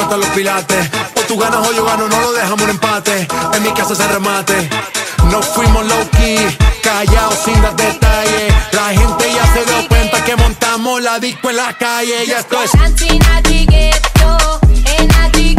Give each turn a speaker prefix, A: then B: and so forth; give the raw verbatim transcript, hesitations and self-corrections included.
A: cuentan los pilates. O tú ganas o yo gano, no lo dejamos un empate. En mi casa se remate. No fuimos low key, callados sin dar detalles. La gente ya se dio cuenta que montamos la disco en la calle. Ya esto es